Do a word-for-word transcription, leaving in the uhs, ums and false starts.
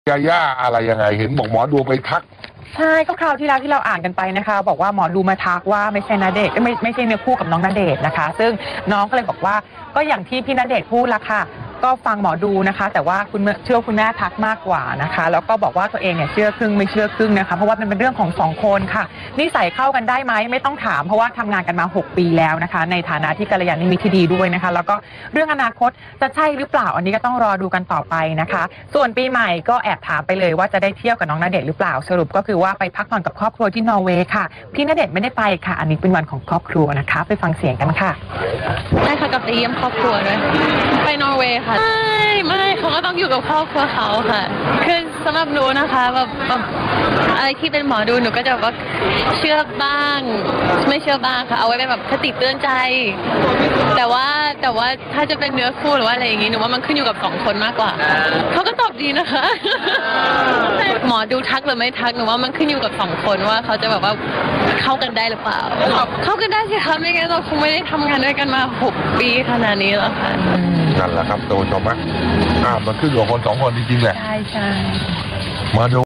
ยาย่าอะไรยังไงเห็นบอกหมอดูไปทักใช่ก็คราวที่แล้วที่เราอ่านกันไปนะคะบอกว่าหมอดูมาทักว่าไม่ใช่ณเดชน์ไม่ไม่ใช่เนื้อคู่กับน้องณเดชน์นะคะซึ่งน้องก็เลยบอกว่าก็อย่างที่พี่ณเดชน์พูดละค่ะก็ฟังหมอดูนะคะแต่ว่าคุณเชื่อคุณแม่ทักมากกว่านะคะแล้วก็บอกว่าตัวเองเนี่ยเชื่อครึ่งไม่เชื่อครึ่งนะคะเพราะว่ามันเป็นเรื่องของสองคนค่ะนิสัยเข้ากันได้ไหมไม่ต้องถามเพราะว่าทำงานกันมาหกปีแล้วนะคะในฐานะที่กัลยาณมิตรที่ดีด้วยนะคะแล้วก็เรื่องอนาคตจะใช่หรือเปล่าอันนี้ก็ต้องรอดูกันต่อไปนะคะส่วนปีใหม่ก็แอบถามไปเลยว่าจะได้เที่ยวกับน้องณเดชน์หรือเปล่าสรุปก็คือว่าไปพักผ่อนกับครอบครัวที่นอร์เวย์ค่ะพี่ณเดชน์ไม่ได้ไปค่ะอันนี้เป็นวันของครอบครัวนะคะไปฟังเสียงกันค่ะใช่ค่ะกับไปเยี่ยมครอบครัวด้วยไปนอร์เวย์ค่ะไม่ไม่เขาก็ต้องอยู่กับครอบครัวเขาค่ะคือสำหรับหนูนะคะแบบแบบอะไรที่เป็นหมอดูหนูก็จะแบบเชื่อบ้างไม่เชื่อบ้างค่ะเอาไว้เป็นแบบคติเตือนใจแต่ว่าแต่ว่าถ้าจะเป็นเนื้อคู่หรือว่าอะไรอย่างงี้หนูว่ามันขึ้นอยู่กับสองคนมากกว่าเขาก็ตอบดีนะคะหมอดูทักหรือไม่ทักหนูว่ามันขึ้นอยู่กับสองคนว่าเขาจะแบบว่าเข้ากันได้หรือเปล่าเข้ากันได้สิคะไม่งั้นเราคงไม่ได้ทำงานด้วยกันมาหกปีขนาดนี้แล้วค่ะนั่นแหละครับตัวชมอ่ะอ่ามันขึ้นอยู่กับคนสองคนจริงๆแหละใช่ใช่มาดู